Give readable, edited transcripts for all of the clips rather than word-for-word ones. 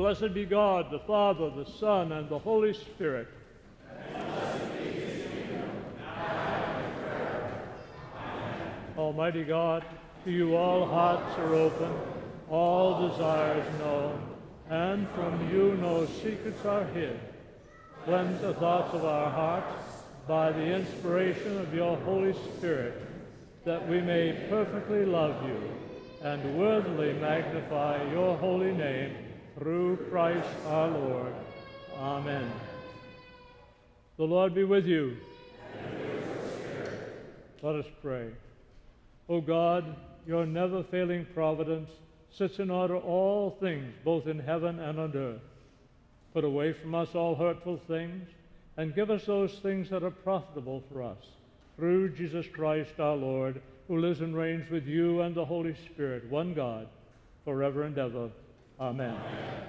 blessed be God, the Father, the Son, and the Holy Spirit. And blessed be his kingdom, now and forever. Amen. Almighty God, to you all hearts are open, all desires known, and from you no secrets are hid. Cleanse the thoughts of our hearts by the inspiration of your Holy Spirit, that we may perfectly love you and worthily magnify your holy name through Christ our Lord. Amen. The Lord be with you. And with your spirit. Let us pray. O God, your never-failing providence sits in order all things, both in heaven and on earth. Put away from us all hurtful things, and give us those things that are profitable for us, through Jesus Christ our Lord, who lives and reigns with you and the Holy Spirit, one God, forever and ever. Amen. Amen.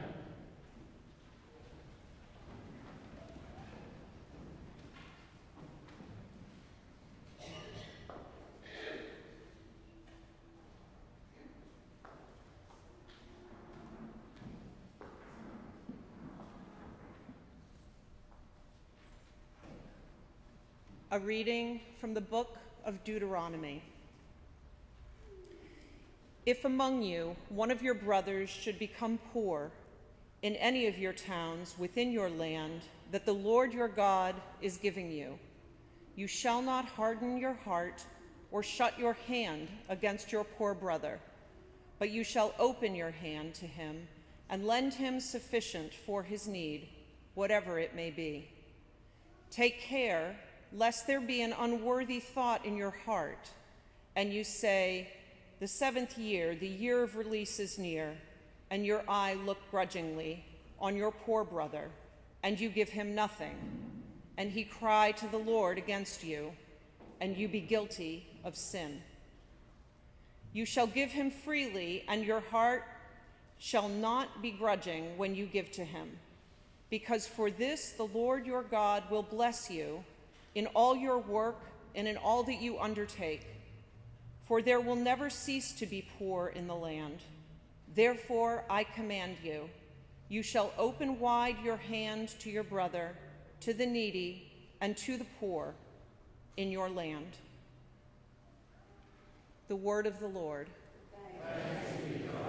A reading from the book of Deuteronomy. If among you one of your brothers should become poor in any of your towns within your land that the Lord your God is giving you, you shall not harden your heart or shut your hand against your poor brother, but you shall open your hand to him and lend him sufficient for his need, whatever it may be. Take care lest there be an unworthy thought in your heart, and you say, the 7th year, the year of release is near, and your eye look grudgingly on your poor brother, and you give him nothing, and he cry to the Lord against you, and you be guilty of sin. You shall give him freely, and your heart shall not be grudging when you give to him, because for this the Lord your God will bless you in all your work and in all that you undertake. For there will never cease to be poor in the land. Therefore I command you, you shall open wide your hand to your brother, to the needy, and to the poor in your land. The word of the Lord. Thanks be to God.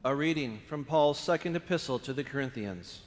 A reading from Paul's second epistle to the Corinthians.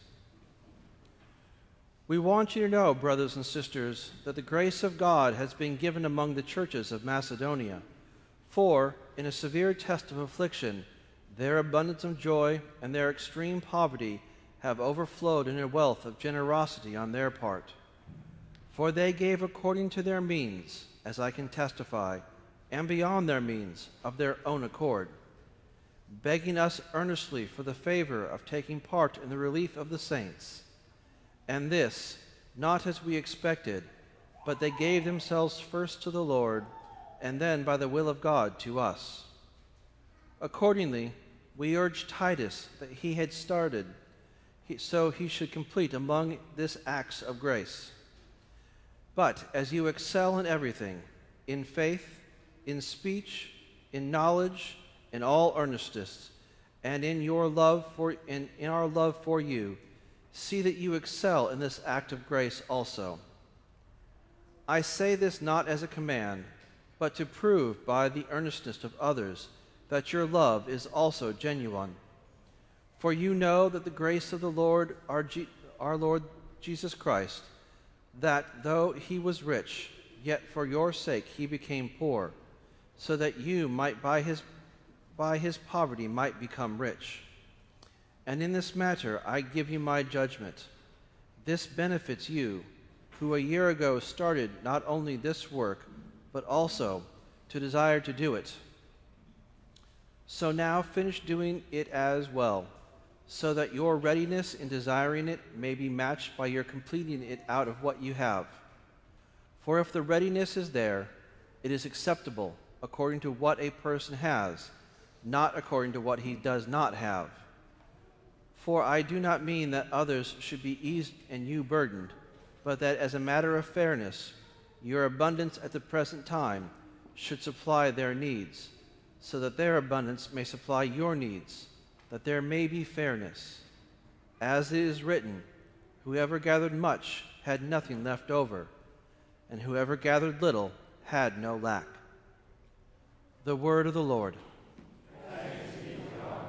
We want you to know, brothers and sisters, that the grace of God has been given among the churches of Macedonia. For, in a severe test of affliction, their abundance of joy and their extreme poverty have overflowed in a wealth of generosity on their part. For they gave according to their means, as I can testify, and beyond their means, of their own accord, begging us earnestly for the favor of taking part in the relief of the saints. And this, not as we expected, but they gave themselves first to the Lord, and then by the will of God to us. Accordingly, we urged Titus that he had started, so he should complete among this acts of grace. But as you excel in everything, in faith, in speech, in knowledge, in all earnestness, and in our love for you, see that you excel in this act of grace also. I say this not as a command, but to prove by the earnestness of others that your love is also genuine. For you know that the grace of the Lord, our Lord Jesus Christ, that though he was rich, yet for your sake he became poor, so that you might by his poverty might become rich. And in this matter I give you my judgment. This benefits you, who a year ago started not only this work, but also to desire to do it. So now finish doing it as well, so that your readiness in desiring it may be matched by your completing it out of what you have. For if the readiness is there, it is acceptable according to what a person has, not according to what he does not have. For I do not mean that others should be eased and you burdened, but that as a matter of fairness, your abundance at the present time should supply their needs, so that their abundance may supply your needs, that there may be fairness. As it is written, whoever gathered much had nothing left over, and whoever gathered little had no lack. The word of the Lord. Thanks be to God.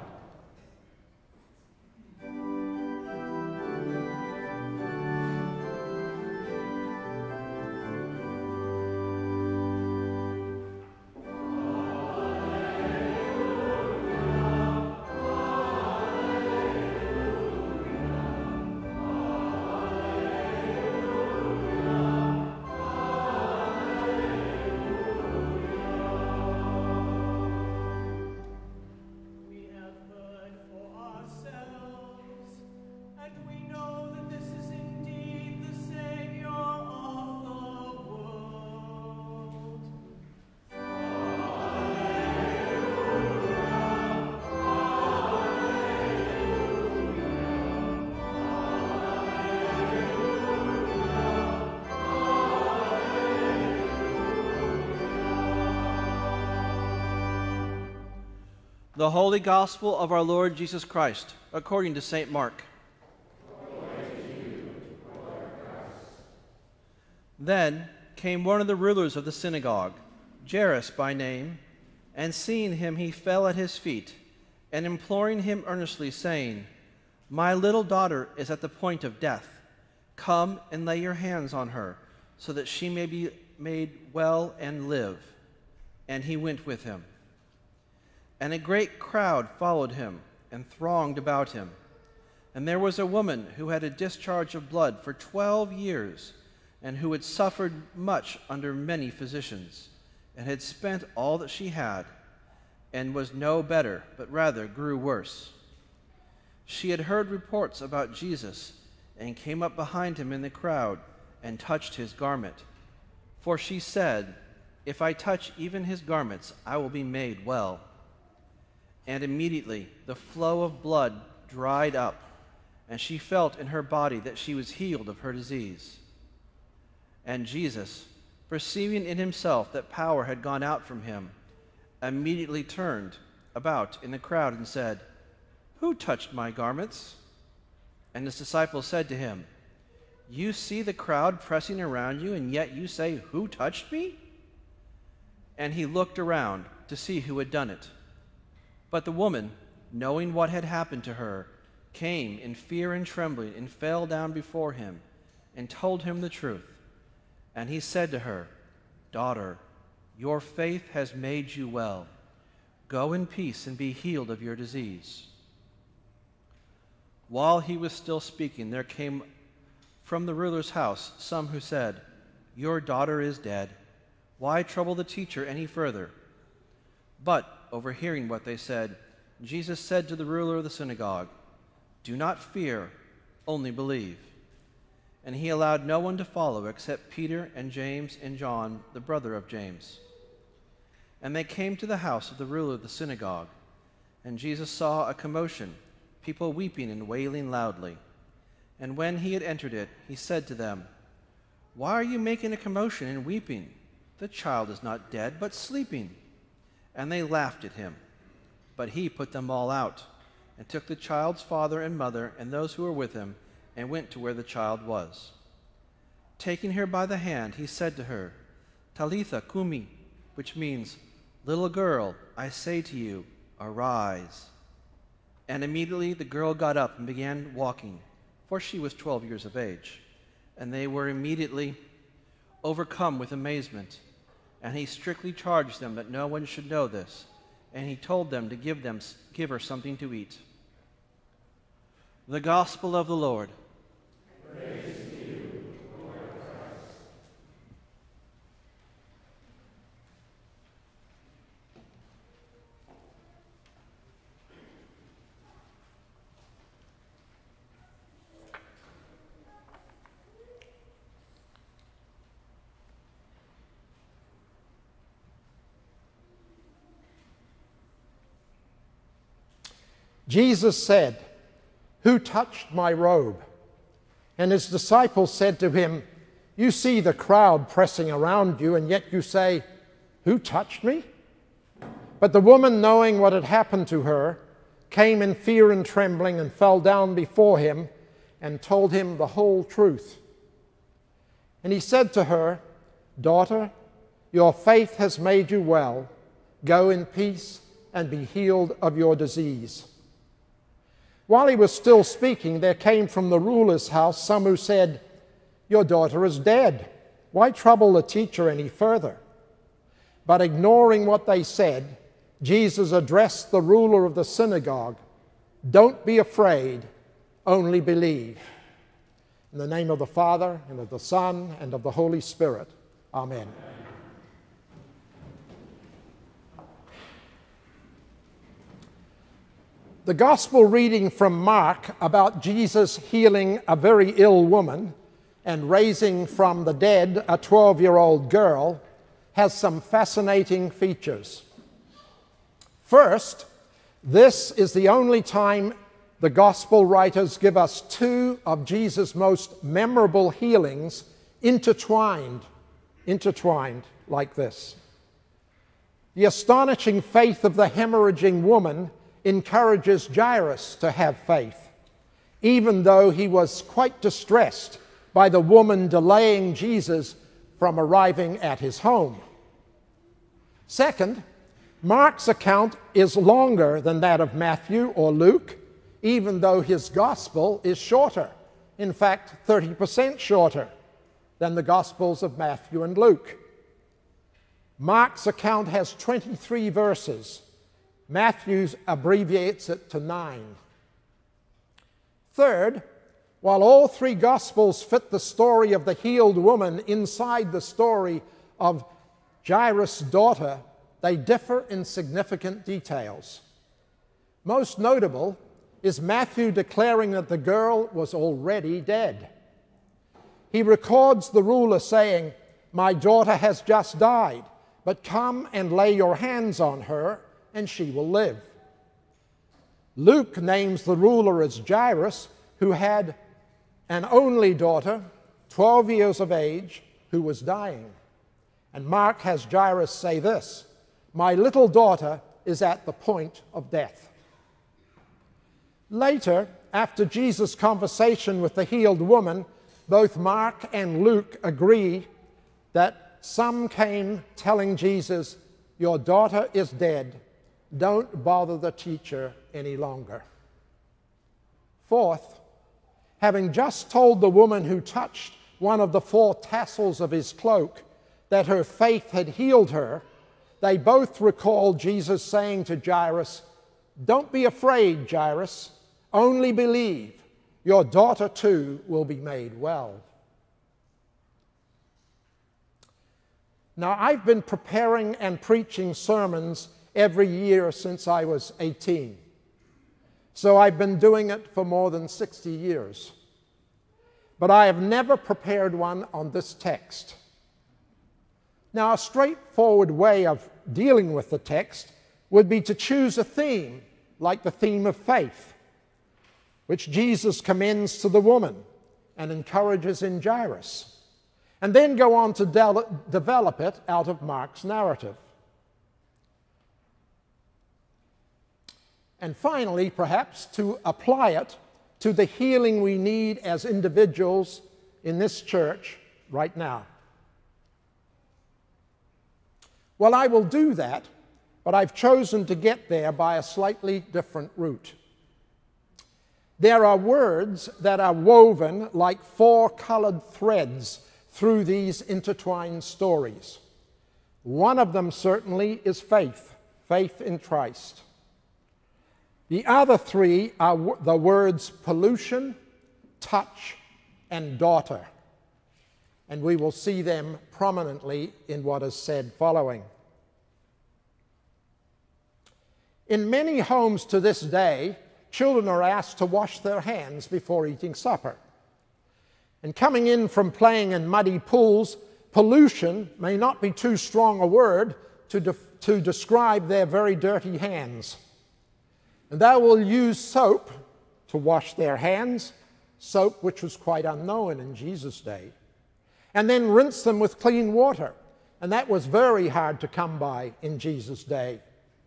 The Holy Gospel of our Lord Jesus Christ, according to St. Mark. Then came one of the rulers of the synagogue, Jairus by name, and seeing him he fell at his feet, and imploring him earnestly, saying, My little daughter is at the point of death. Come and lay your hands on her, so that she may be made well and live. And he went with him. And a great crowd followed him and thronged about him. And there was a woman who had a discharge of blood for 12 years, and who had suffered much under many physicians, and had spent all that she had, and was no better, but rather grew worse. She had heard reports about Jesus, and came up behind him in the crowd, and touched his garment. For she said, If I touch even his garments, I will be made well. And immediately the flow of blood dried up, and she felt in her body that she was healed of her disease. And Jesus, perceiving in himself that power had gone out from him, immediately turned about in the crowd and said, Who touched my garments? And his disciples said to him, You see the crowd pressing around you, and yet you say, Who touched me? And he looked around to see who had done it. But the woman, knowing what had happened to her, came in fear and trembling and fell down before him and told him the truth. And he said to her, "Daughter, your faith has made you well. Go in peace and be healed of your disease." While he was still speaking, there came from the ruler's house some who said, "Your daughter is dead. Why trouble the teacher any further?" But, overhearing what they said, Jesus said to the ruler of the synagogue, "Do not fear, only believe." And he allowed no one to follow except Peter and James and John, the brother of James. And they came to the house of the ruler of the synagogue, and Jesus saw a commotion, people weeping and wailing loudly. And when he had entered it, he said to them, "Why are you making a commotion and weeping? The child is not dead, but sleeping." And they laughed at him. But he put them all out, and took the child's father and mother and those who were with him, and went to where the child was. Taking her by the hand, he said to her, "Talitha kumi," which means, "Little girl, I say to you, arise." And immediately the girl got up and began walking, for she was 12 years of age. And they were immediately overcome with amazement. And he strictly charged them that no one should know this. And he told them to give her something to eat. The Gospel of the Lord. Praise to you, Lord Christ. Jesus said, "Who touched my robe?" And his disciples said to him, "You see the crowd pressing around you, and yet you say, 'Who touched me?'" But the woman, knowing what had happened to her, came in fear and trembling and fell down before him and told him the whole truth. And he said to her, "Daughter, your faith has made you well. Go in peace and be healed of your disease." While he was still speaking, there came from the ruler's house some who said, "Your daughter is dead. Why trouble the teacher any further?" But ignoring what they said, Jesus addressed the ruler of the synagogue, "Don't be afraid, only believe." In the name of the Father, and of the Son, and of the Holy Spirit. Amen. The gospel reading from Mark about Jesus healing a very ill woman and raising from the dead a 12-year-old girl has some fascinating features. First, this is the only time the gospel writers give us two of Jesus' most memorable healings intertwined like this. The astonishing faith of the hemorrhaging woman encourages Jairus to have faith, even though he was quite distressed by the woman delaying Jesus from arriving at his home. Second, Mark's account is longer than that of Matthew or Luke, even though his gospel is shorter, in fact 30% shorter than the gospels of Matthew and Luke. Mark's account has 23 verses. Matthew abbreviates it to 9. Third, while all three Gospels fit the story of the healed woman inside the story of Jairus' daughter, they differ in significant details. Most notable is Matthew declaring that the girl was already dead. He records the ruler saying, "My daughter has just died, but come and lay your hands on her, and she will live." Luke names the ruler as Jairus, who had an only daughter, 12 years of age, who was dying. And Mark has Jairus say this, "My little daughter is at the point of death." Later, after Jesus' conversation with the healed woman, both Mark and Luke agree that some came telling Jesus, "Your daughter is dead. don't bother the teacher any longer. Fourth, having just told the woman who touched one of the 4 tassels of his cloak that her faith had healed her, they both recalled Jesus saying to Jairus, "Don't be afraid, Jairus, only believe. Your daughter too will be made well." Now, I've been preparing and preaching sermons every year since I was 18. So I've been doing it for more than 60 years. But I have never prepared one on this text. Now, a straightforward way of dealing with the text would be to choose a theme, like the theme of faith, which Jesus commends to the woman and encourages in Jairus, and then go on to develop it out of Mark's narrative. And finally, perhaps, to apply it to the healing we need as individuals in this church right now. Well, I will do that, but I've chosen to get there by a slightly different route. There are words that are woven like 4 colored threads through these intertwined stories. One of them certainly is faith, faith in Christ. The other 3 are the words pollution, touch, and daughter. And we will see them prominently in what is said following. In many homes to this day, children are asked to wash their hands before eating supper. And coming in from playing in muddy pools, pollution may not be too strong a word to describe their very dirty hands. And they will use soap to wash their hands, soap which was quite unknown in Jesus' day, and then rinse them with clean water. And that was very hard to come by in Jesus' day.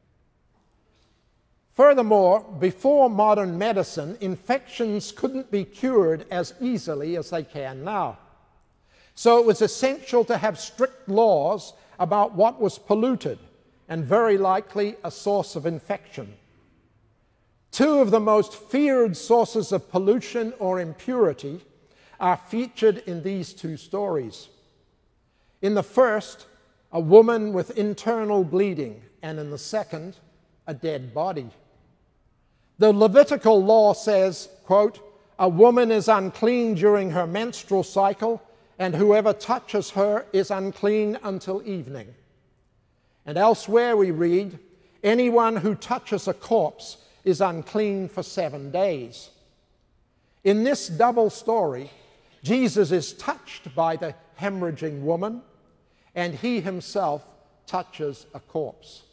Furthermore, before modern medicine, infections couldn't be cured as easily as they can now. So it was essential to have strict laws about what was polluted and very likely a source of infection. 2 of the most feared sources of pollution or impurity are featured in these 2 stories. In the first, a woman with internal bleeding, and in the second, a dead body. The Levitical law says, quote, "A woman is unclean during her menstrual cycle, and whoever touches her is unclean until evening." And elsewhere we read, "Anyone who touches a corpse is unclean for 7 days." In this double story, Jesus is touched by the hemorrhaging woman, and he himself touches a corpse.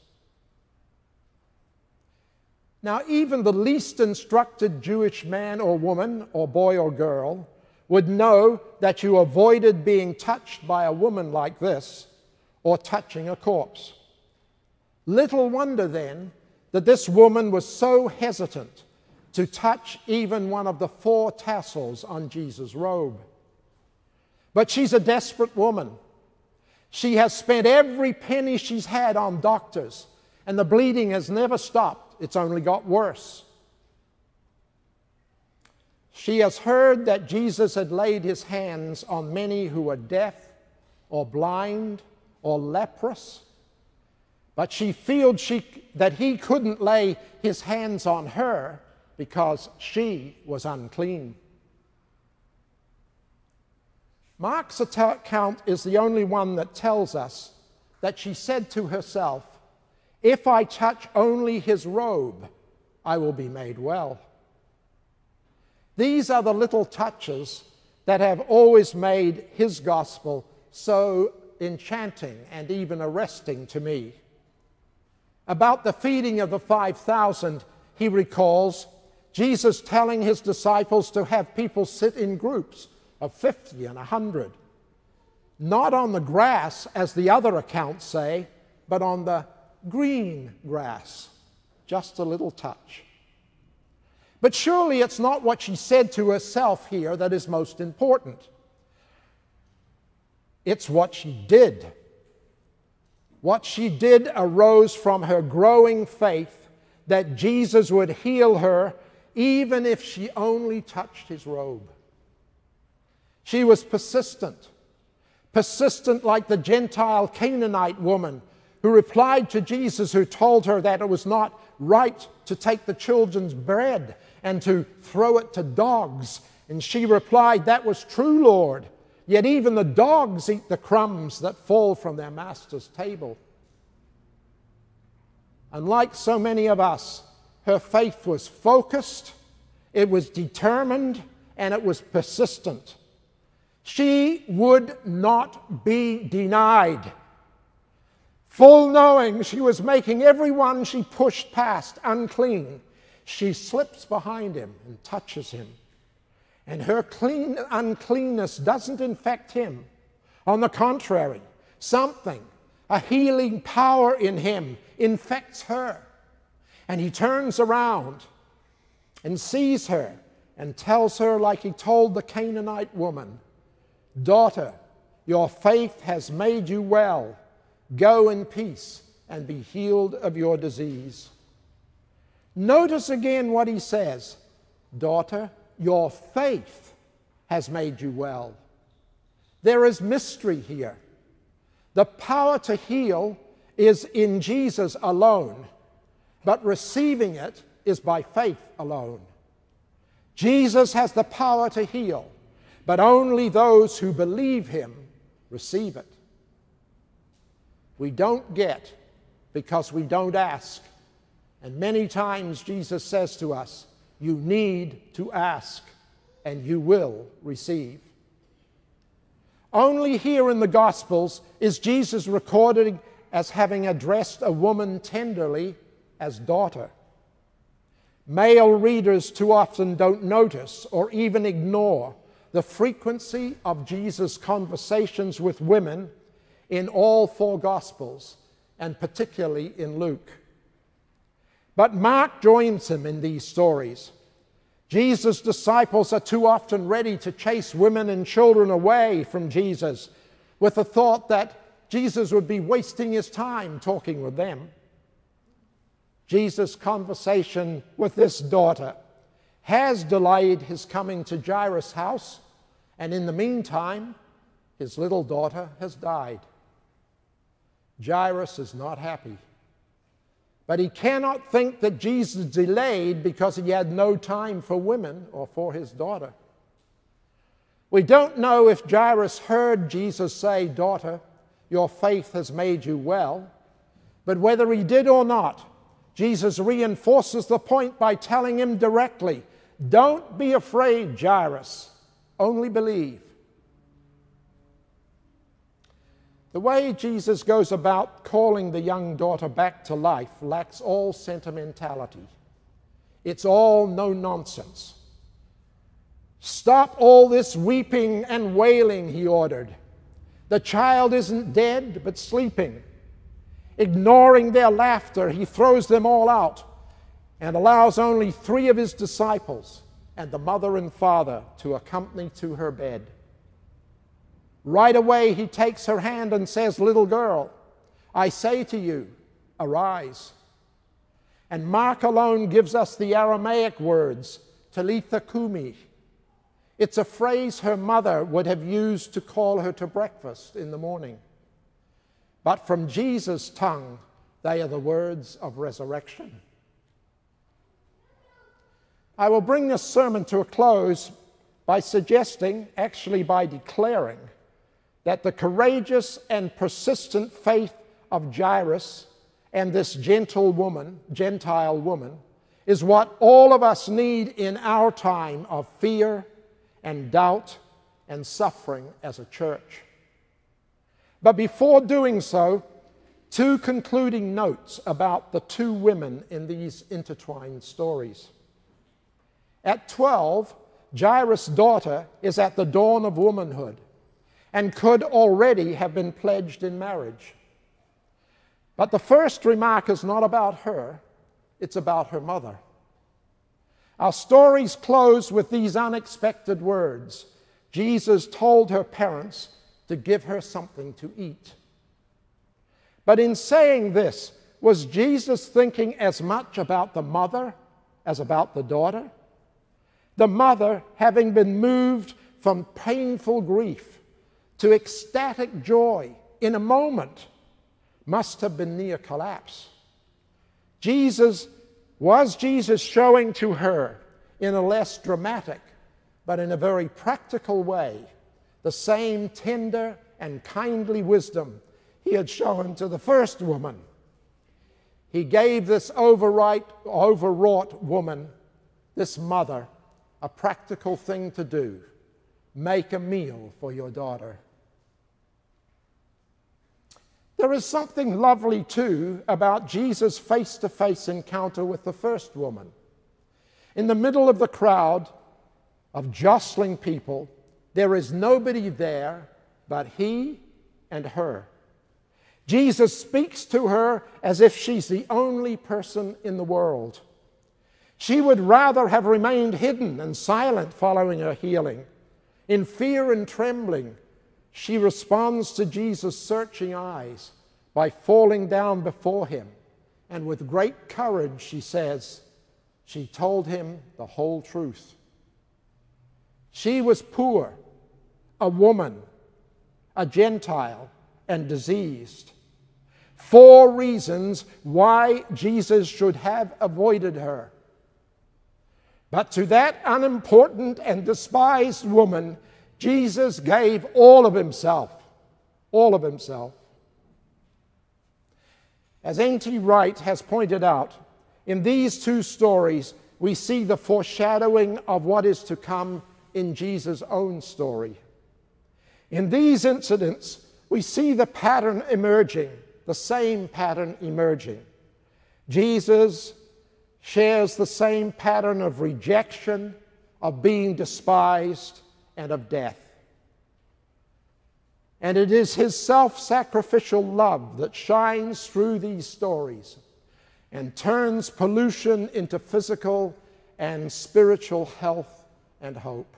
Now, even the least instructed Jewish man or woman, or boy or girl, would know that you avoided being touched by a woman like this, or touching a corpse. Little wonder, then, that this woman was so hesitant to touch even one of the 4 tassels on Jesus' robe. But she's a desperate woman. She has spent every penny she's had on doctors, and the bleeding has never stopped. It's only got worse. She has heard that Jesus had laid his hands on many who were deaf or blind or leprous, but she feels that he couldn't lay his hands on her because she was unclean. Mark's account is the only one that tells us that she said to herself, "If I touch only his robe, I will be made well." These are the little touches that have always made his gospel so enchanting and even arresting to me. About the feeding of the 5,000, he recalls Jesus telling his disciples to have people sit in groups of 50 and 100, not on the grass, as the other accounts say, but on the green grass, just a little touch. But surely it's not what she said to herself here that is most important. It's what she did. What she did arose from her growing faith that Jesus would heal her even if she only touched his robe. She was persistent like the Gentile Canaanite woman who replied to Jesus, who told her that it was not right to take the children's bread and to throw it to dogs. And she replied, "That was true, Lord. Yet even the dogs eat the crumbs that fall from their master's table." Unlike so many of us, her faith was focused, it was determined, and it was persistent. She would not be denied. Full knowing she was making everyone she pushed past unclean, she slips behind him and touches him. And her uncleanness doesn't infect him. On the contrary, something, a healing power in him, infects her. And he turns around and sees her and tells her, like he told the Canaanite woman, "Daughter, your faith has made you well. Go in peace and be healed of your disease." Notice again what he says. "Daughter, your faith has made you well." There is mystery here. The power to heal is in Jesus alone, but receiving it is by faith alone. Jesus has the power to heal, but only those who believe him receive it. We don't get because we don't ask. And many times Jesus says to us, you need to ask and you will receive. Only here in the Gospels is Jesus recorded as having addressed a woman tenderly as daughter. Male readers too often don't notice or even ignore the frequency of Jesus' conversations with women in all four Gospels, and particularly in Luke. But Mark joins him in these stories. Jesus' disciples are too often ready to chase women and children away from Jesus with the thought that Jesus would be wasting his time talking with them. Jesus' conversation with this daughter has delayed his coming to Jairus' house, and in the meantime, his little daughter has died. Jairus is not happy, but he cannot think that Jesus delayed because he had no time for women or for his daughter. We don't know if Jairus heard Jesus say, "Daughter, your faith has made you well," but whether he did or not, Jesus reinforces the point by telling him directly, "Don't be afraid, Jairus, only believe." The way Jesus goes about calling the young daughter back to life lacks all sentimentality. It's all no nonsense. "Stop all this weeping and wailing," he ordered. "The child isn't dead, but sleeping." Ignoring their laughter, he throws them all out and allows only 3 of his disciples and the mother and father to accompany to her bed. Right away, he takes her hand and says, "Little girl, I say to you, arise." And Mark alone gives us the Aramaic words, Talitha Kumi. It's a phrase her mother would have used to call her to breakfast in the morning. But from Jesus' tongue, they are the words of resurrection. I will bring this sermon to a close by suggesting, actually by declaring, that the courageous and persistent faith of Jairus and this Gentile woman is what all of us need in our time of fear and doubt and suffering as a church. But before doing so, 2 concluding notes about the 2 women in these intertwined stories. At 12, Jairus' daughter is at the dawn of womanhood and could already have been pledged in marriage. But the first remark is not about her, it's about her mother. Our stories close with these unexpected words. Jesus told her parents to give her something to eat. But in saying this, was Jesus thinking as much about the mother as about the daughter? The mother, having been moved from painful grief to ecstatic joy in a moment, must have been near collapse. Was Jesus showing to her in a less dramatic, but in a very practical way, the same tender and kindly wisdom he had shown to the first woman? He gave this overwrought woman, this mother, a practical thing to do. Make a meal for your daughter. There is something lovely, too, about Jesus' face-to-face encounter with the first woman. In the middle of the crowd of jostling people, there is nobody there but he and her. Jesus speaks to her as if she's the only person in the world. She would rather have remained hidden and silent following her healing. In fear and trembling, she responds to Jesus' searching eyes by falling down before him. And with great courage, she says, she told him the whole truth. She was poor, a woman, a Gentile, and diseased. 4 reasons why Jesus should have avoided her. But to that unimportant and despised woman, Jesus gave all of himself. All of himself. As N.T. Wright has pointed out, in these 2 stories, we see the foreshadowing of what is to come in Jesus' own story. In these incidents, we see the pattern emerging, the same pattern emerging. Jesus shares the same pattern of rejection, of being despised, and of death. And it is his self-sacrificial love that shines through these stories and turns pollution into physical and spiritual health and hope.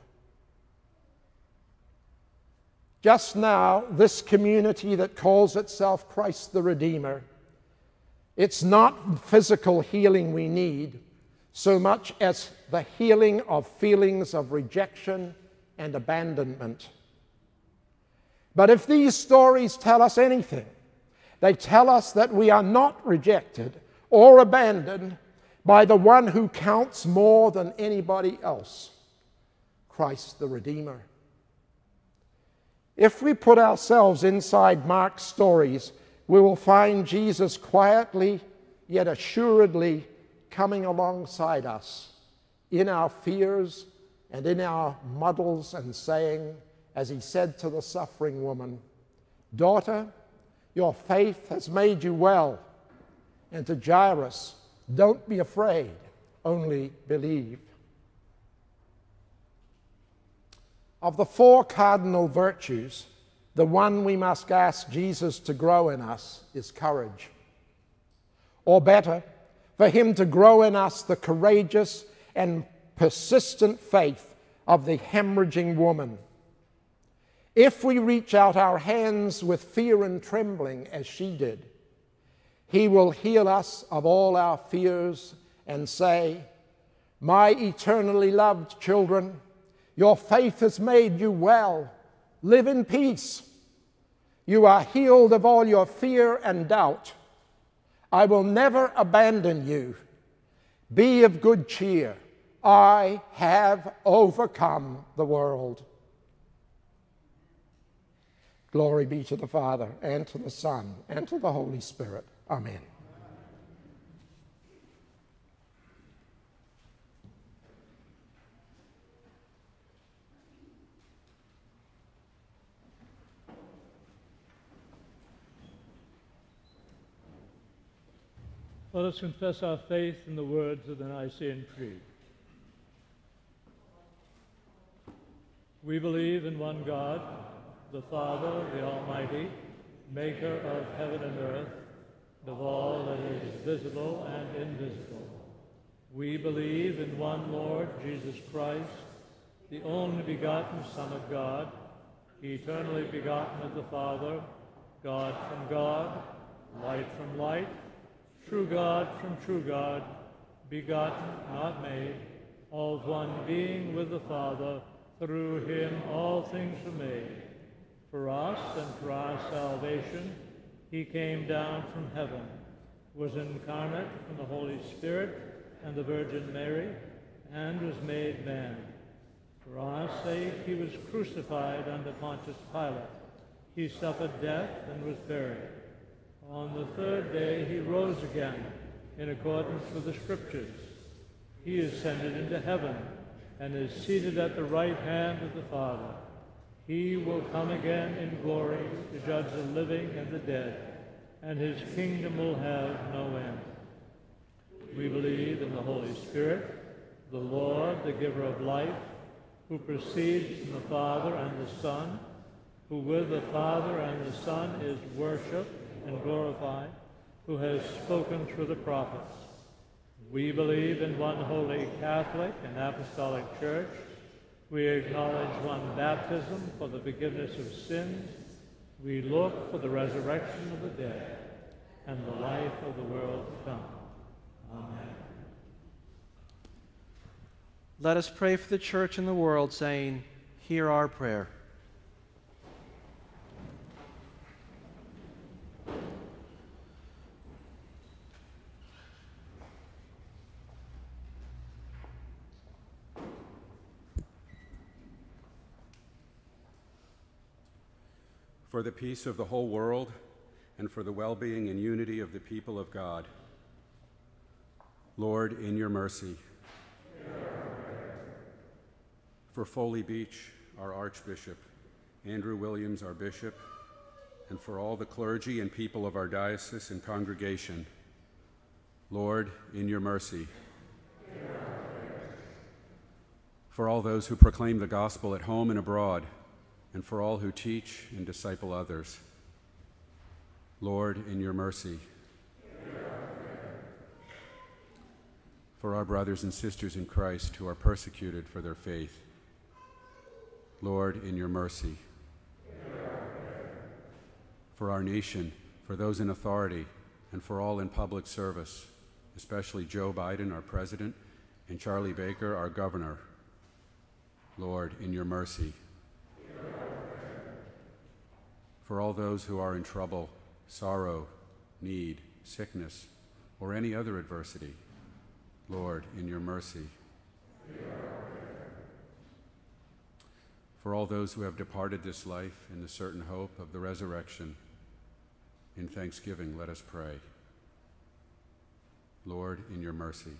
Just now, this community that calls itself Christ the Redeemer, it's not physical healing we need so much as the healing of feelings of rejection and abandonment. But if these stories tell us anything, they tell us that we are not rejected or abandoned by the one who counts more than anybody else, Christ the Redeemer. If we put ourselves inside Mark's stories, we will find Jesus quietly yet assuredly coming alongside us in our fears and in our muddles and saying, as he said to the suffering woman, "Daughter, your faith has made you well." And to Jairus, "Don't be afraid, only believe." Of the 4 cardinal virtues, the one we must ask Jesus to grow in us is courage. Or better, for him to grow in us the courageous and persistent faith of the hemorrhaging woman. If we reach out our hands with fear and trembling as she did, he will heal us of all our fears and say, "My eternally loved children, your faith has made you well. Live in peace. You are healed of all your fear and doubt. I will never abandon you. Be of good cheer. I have overcome the world." Glory be to the Father, and to the Son, and to the Holy Spirit. Amen. Let us confess our faith in the words of the Nicene Creed. We believe in one God, the Father, the Almighty, maker of heaven and earth, of all that is visible and invisible. We believe in one Lord Jesus Christ, the only begotten Son of God, eternally begotten of the Father, God from God, light from light, true God from true God, begotten, not made, all one being with the Father. Through him all things were made. For us and for our salvation, he came down from heaven, was incarnate from the Holy Spirit and the Virgin Mary, and was made man. For our sake he was crucified under Pontius Pilate. He suffered death and was buried. On the third day he rose again, in accordance with the Scriptures. He ascended into heaven and is seated at the right hand of the Father. He will come again in glory to judge the living and the dead, and his kingdom will have no end. We believe in the Holy Spirit, the Lord, the giver of life, who proceeds from the Father and the Son, who with the Father and the Son is worshipped and glorified, who has spoken through the prophets. We believe in one holy Catholic and Apostolic Church. We acknowledge one baptism for the forgiveness of sins. We look for the resurrection of the dead and the life of the world to come. Amen. Let us pray for the church and the world, saying, hear our prayer. For the peace of the whole world, and for the well-being and unity of the people of God. Lord, in your mercy. For Foley Beach, our Archbishop, Andrew Williams, our Bishop, and for all the clergy and people of our diocese and congregation. Lord, in your mercy. For all those who proclaim the gospel at home and abroad, and for all who teach and disciple others. Lord, in your mercy. For our brothers and sisters in Christ who are persecuted for their faith. Lord, in your mercy. For our nation, for those in authority, and for all in public service, especially Joe Biden, our president, and Charlie Baker, our governor. Lord, in your mercy. For all those who are in trouble, sorrow, need, sickness, or any other adversity, Lord, in your mercy. For all those who have departed this life in the certain hope of the resurrection, in thanksgiving let us pray. Lord, in your mercy.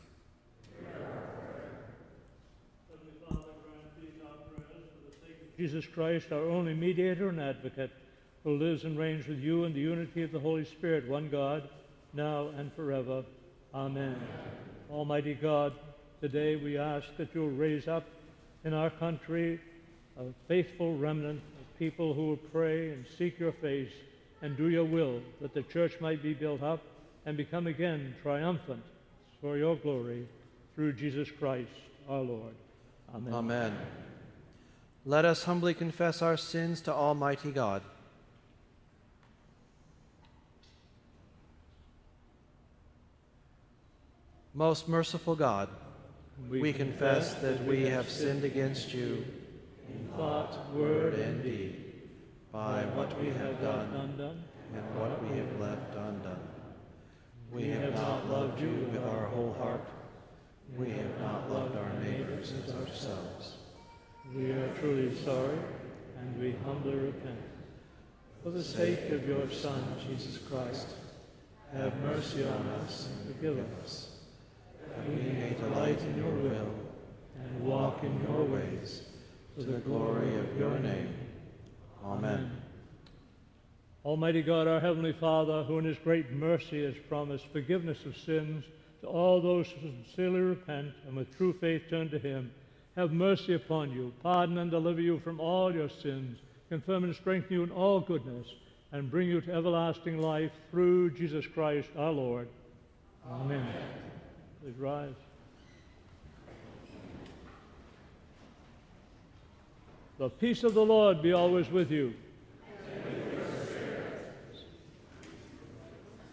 Heavenly Father, grant these our prayers for the sake of Jesus Christ, our only mediator and advocate, who lives and reigns with you in the unity of the Holy Spirit, one God, now and forever. Amen. Almighty God, today we ask that you'll raise up in our country a faithful remnant of people who will pray and seek your face and do your will, that the church might be built up and become again triumphant for your glory, through Jesus Christ our Lord. Amen. Amen. Let us humbly confess our sins to Almighty God. Most merciful God, we confess that we have sinned against you in thought, word, and deed, by what we have done and what we have left undone. We have not loved you with our whole heart. We have not loved our neighbors as ourselves. We are truly sorry, and we humbly repent. For the sake of your Son, Jesus Christ, have mercy on us and forgive us, that we may delight in your will and walk in your ways, to the glory of your name. Amen. Almighty God, our Heavenly Father, who in his great mercy has promised forgiveness of sins to all those who sincerely repent and with true faith turn to him, have mercy upon you, pardon and deliver you from all your sins, confirm and strengthen you in all goodness, and bring you to everlasting life through Jesus Christ our Lord. Amen. Please rise. The peace of the Lord be always with you.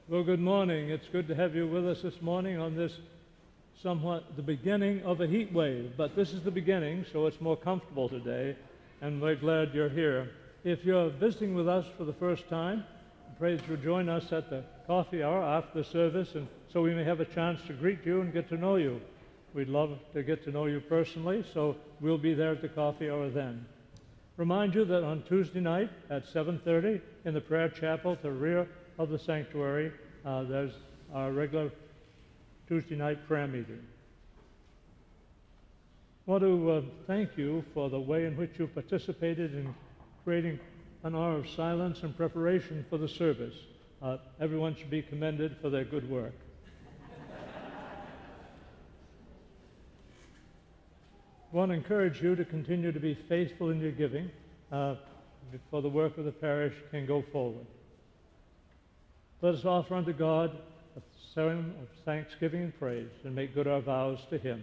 Well, good morning. It's good to have you with us this morning on this somewhat the beginning of a heat wave, but this is the beginning, so it's more comfortable today, and we're glad you're here. If you're visiting with us for the first time, I pray that you'll join us at the coffee hour after the service, and so we may have a chance to greet you and get to know you. We'd love to get to know you personally, so we'll be there at the coffee hour then. Remind you that on Tuesday night at 7:30 in the prayer chapel to the rear of the sanctuary, there's our regular Tuesday night prayer meeting. I want to thank you for the way in which you participated in creating an hour of silence and preparation for the service. Everyone should be commended for their good work. I want to encourage you to continue to be faithful in your giving for the work of the parish can go forward. Let us offer unto God a sermon of thanksgiving and praise and make good our vows to Him.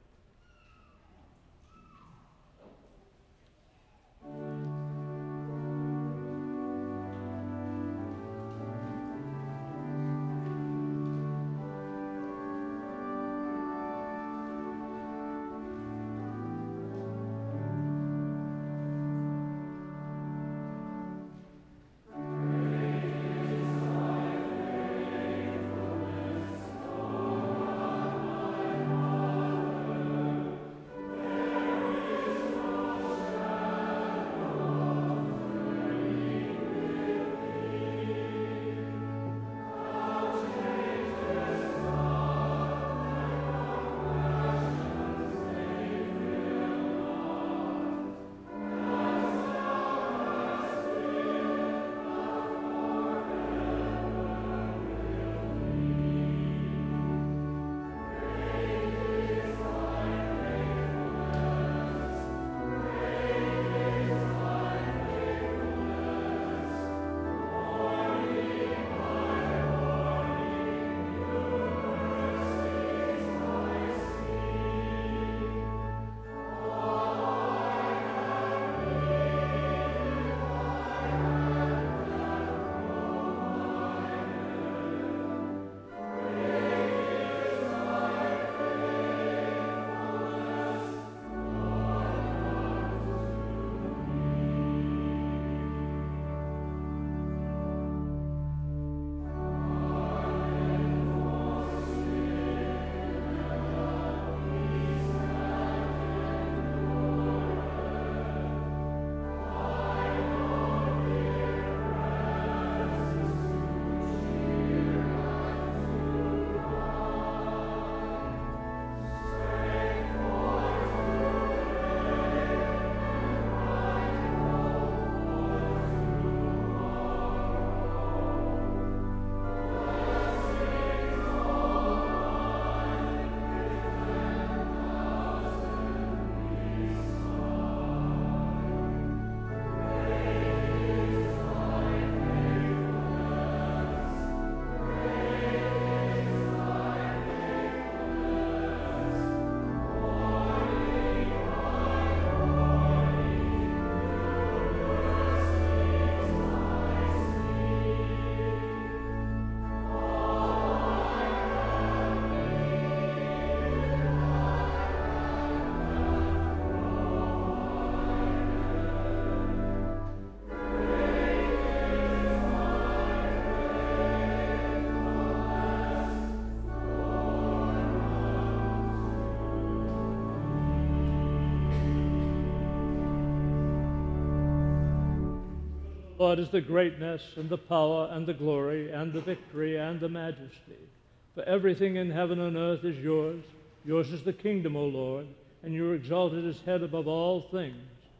Lord is the greatness and the power and the glory and the victory and the majesty. For everything in heaven and earth is yours. Yours is the kingdom, O Lord, and you are exalted as head above all things.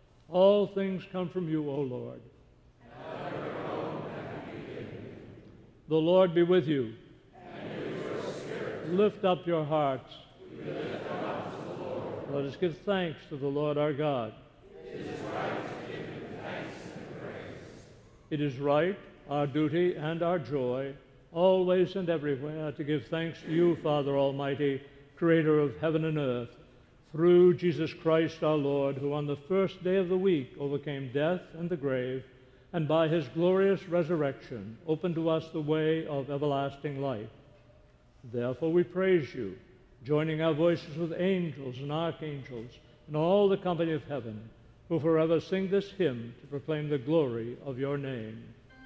All things come from you, O Lord. The Lord be with you. And with your spirit. Lift up your hearts. We lift them up to the Lord. Let us give thanks to the Lord our God. It is right to give him thanks and praise. It is right, our duty and our joy, always and everywhere, to give thanks to you, Father Almighty, Creator of heaven and earth, through Jesus Christ our Lord, who on the first day of the week overcame death and the grave, and by his glorious resurrection open to us the way of everlasting life. Therefore we praise you, joining our voices with angels and archangels and all the company of heaven, who forever sing this hymn to proclaim the glory of your name.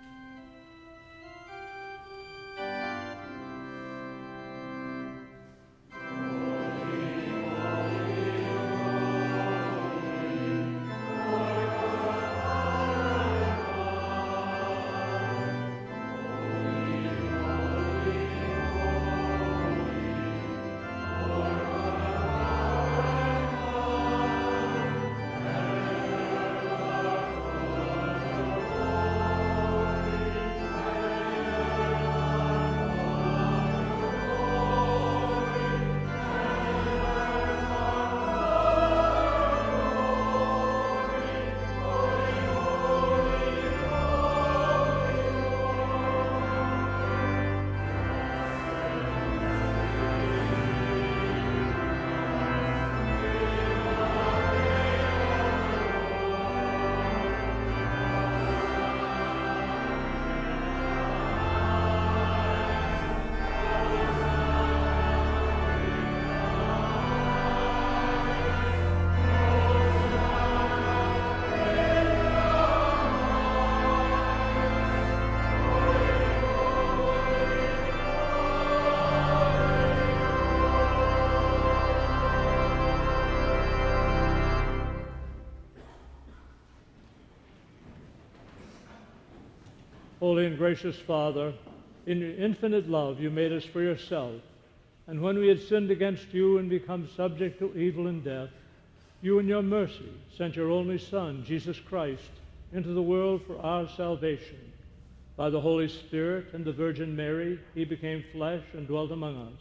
Holy and gracious Father, in your infinite love you made us for yourself, and when we had sinned against you and become subject to evil and death, you in your mercy sent your only Son, Jesus Christ, into the world for our salvation. By the Holy Spirit and the Virgin Mary, he became flesh and dwelt among us.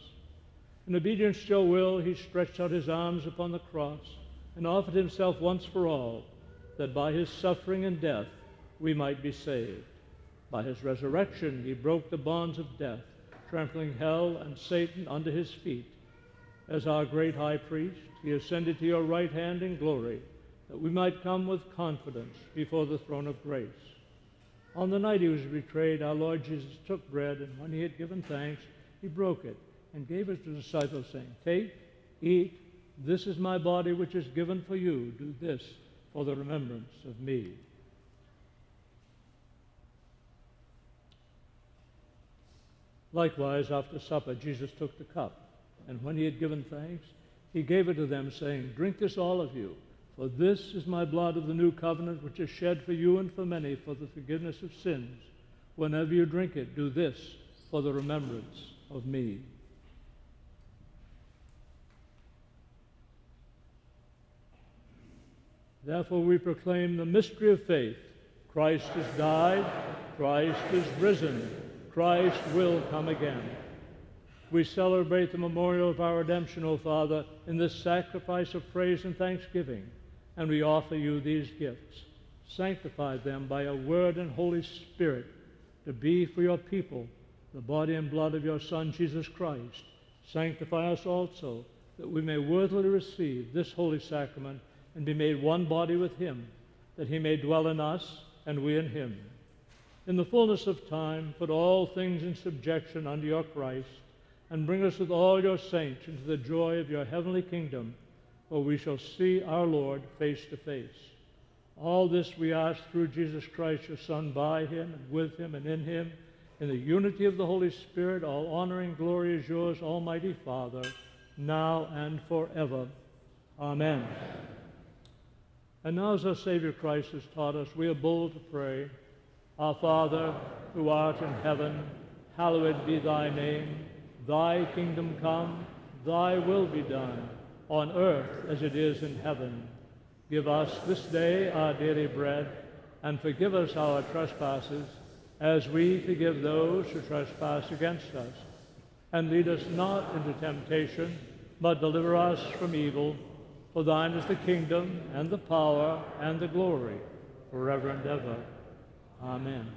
In obedience to your will, he stretched out his arms upon the cross and offered himself once for all, that by his suffering and death we might be saved. By his resurrection, he broke the bonds of death, trampling hell and Satan under his feet. As our great high priest, he ascended to your right hand in glory, that we might come with confidence before the throne of grace. On the night he was betrayed, our Lord Jesus took bread, and when he had given thanks, he broke it and gave it to the disciples, saying, "Take, eat, this is my body which is given for you. Do this for the remembrance of me." Likewise, after supper, Jesus took the cup, and when he had given thanks, he gave it to them, saying, "Drink this, all of you, for this is my blood of the new covenant, which is shed for you and for many for the forgiveness of sins. Whenever you drink it, do this for the remembrance of me." Therefore we proclaim the mystery of faith. Christ has died, Christ is risen, Christ will come again. We celebrate the memorial of our redemption, O Father, in this sacrifice of praise and thanksgiving, and we offer you these gifts. Sanctify them by your word and Holy Spirit, to be for your people the body and blood of your Son, Jesus Christ. Sanctify us also, that we may worthily receive this holy sacrament and be made one body with him, that he may dwell in us and we in him. In the fullness of time, put all things in subjection under your Christ, and bring us with all your saints into the joy of your heavenly kingdom, where we shall see our Lord face to face. All this we ask through Jesus Christ, your Son, by him, and with him, and in him, in the unity of the Holy Spirit. All honor and glory is yours, Almighty Father, now and forever. Amen. Amen. And now, as our Savior Christ has taught us, we are bold to pray, "Our Father, who art in heaven, hallowed be thy name. Thy kingdom come, thy will be done, on earth as it is in heaven. Give us this day our daily bread, and forgive us our trespasses, as we forgive those who trespass against us. And lead us not into temptation, but deliver us from evil. For thine is the kingdom, and the power, and the glory, forever and ever. Amen."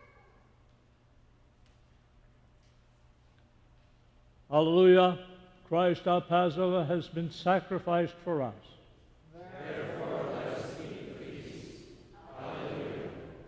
Hallelujah. Christ our Passover has been sacrificed for us. Therefore let us keep the feast. Hallelujah.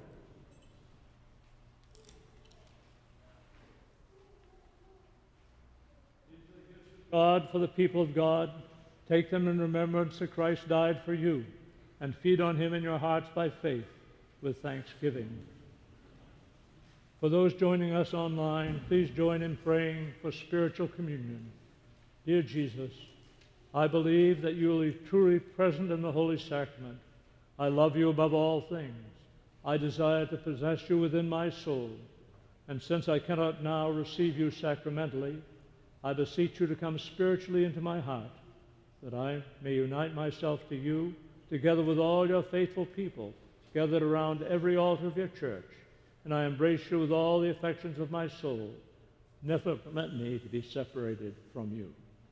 God, for the people of God, take them in remembrance that Christ died for you, and feed on him in your hearts by faith with thanksgiving. For those joining us online, please join in praying for spiritual communion. Dear Jesus, I believe that you will be truly present in the Holy Sacrament. I love you above all things. I desire to possess you within my soul. And since I cannot now receive you sacramentally, I beseech you to come spiritually into my heart, that I may unite myself to you, together with all your faithful people, gathered around every altar of your church, and I embrace you with all the affections of my soul. Never permit me to be separated from you.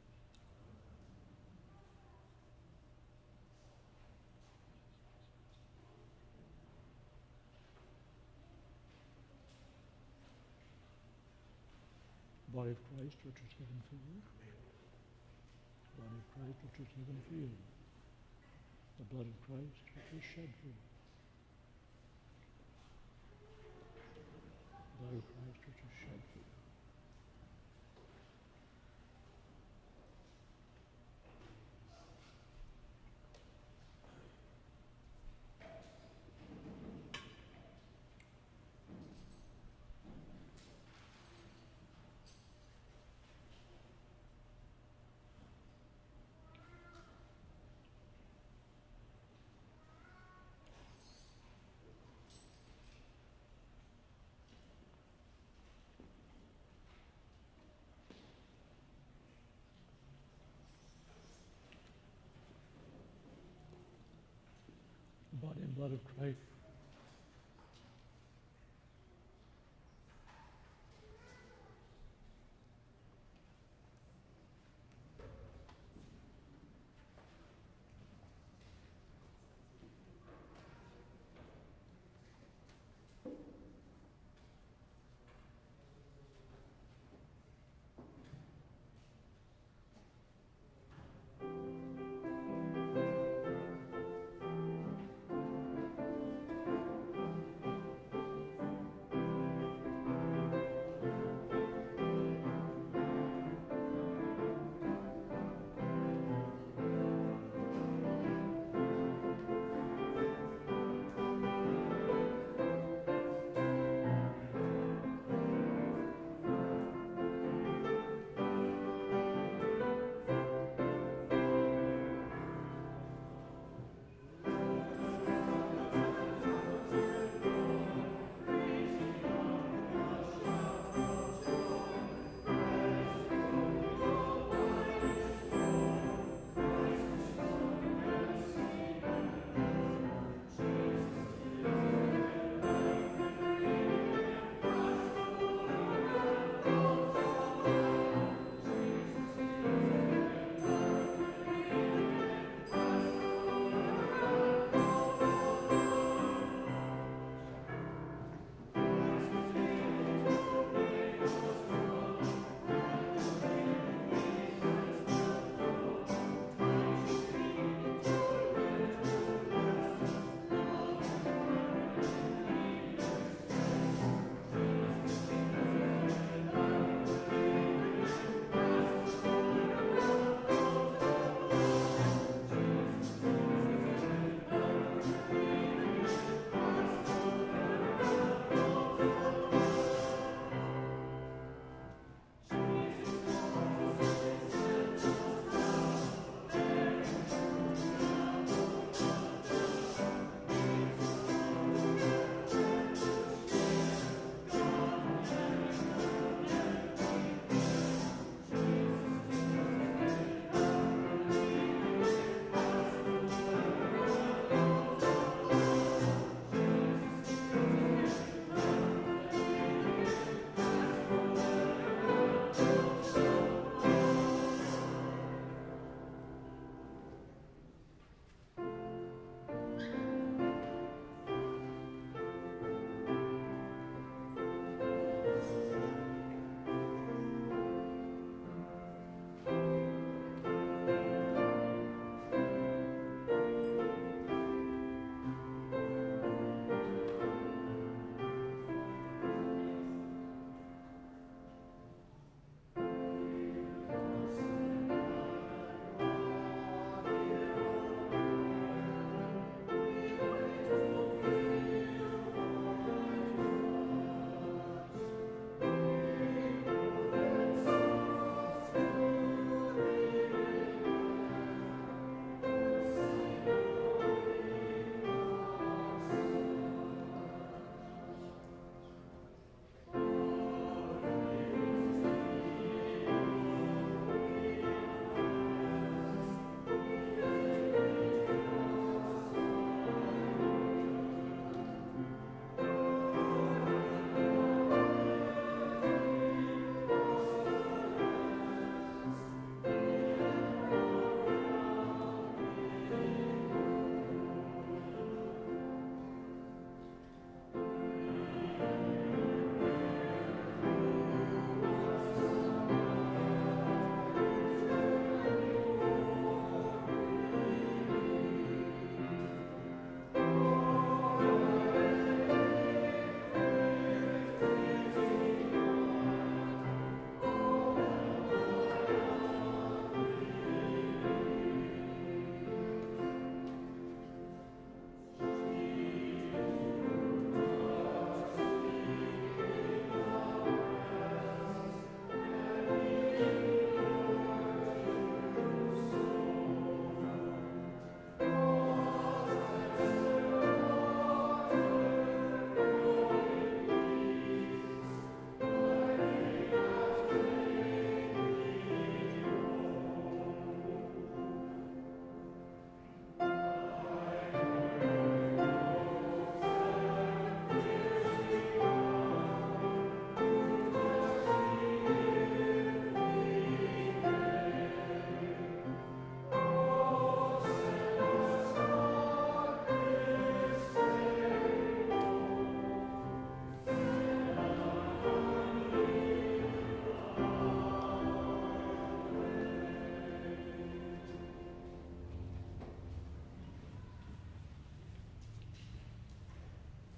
The body of Christ, which is given for you. The body of Christ, which is given for you. The blood of Christ, which is shed for you. The blood of Christ, which is shed for you. The body and blood of Christ.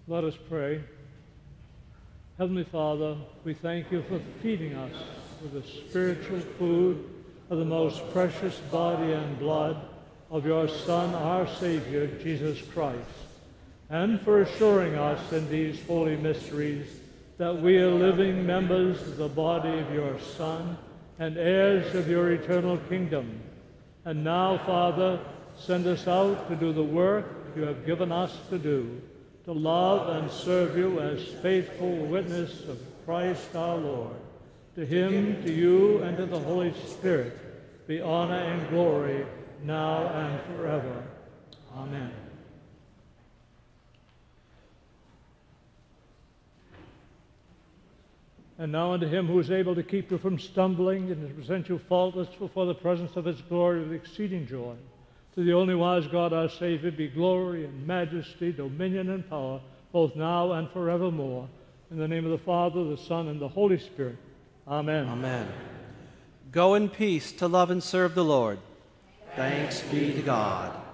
Let us pray. Heavenly Father, we thank you for feeding us with the spiritual food of the most precious body and blood of your Son, our Savior, Jesus Christ, and for assuring us in these holy mysteries that we are living members of the body of your Son and heirs of your eternal kingdom. And now, Father, send us out to do the work you have given us to do, to love and serve you as faithful witness of Christ our Lord. To him, to you, and to the Holy Spirit be honor and glory now and forever. Amen. And now unto him who is able to keep you from stumbling and to present you faultless before the presence of his glory with exceeding joy, to the only wise God our Savior be glory and majesty, dominion and power, both now and forevermore. In the name of the Father, the Son, and the Holy Spirit. Amen. Amen. Go in peace to love and serve the Lord. Thanks be to God.